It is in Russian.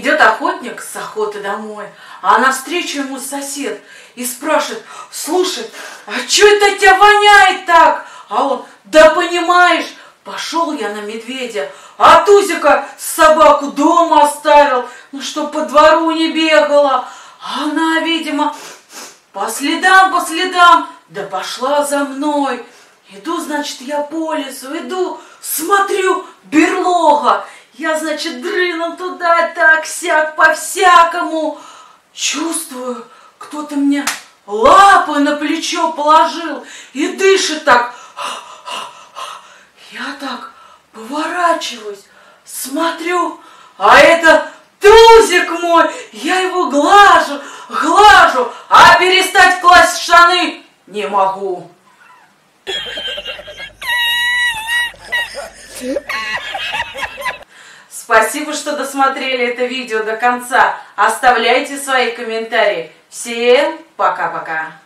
Идет охотник с охоты домой, а навстречу ему сосед и спрашивает: слушай, а что это от тебя воняет так? А он: да понимаешь, пошел я на медведя, а Тузика собаку дома оставил, ну чтоб по двору не бегала. А она, видимо, по следам, да пошла за мной. Иду, значит, я по лесу, иду, смотрю, берлога. Я, значит, дрыном туда, так-сяк, по-всякому. Чувствую, кто-то мне лапы на плечо положил и дышит так. Я так поворачиваюсь, смотрю, а это Тузик мой. Я его глажу, а перестать класть в штаны не могу. Спасибо, что досмотрели это видео до конца. Оставляйте свои комментарии. Всем пока-пока.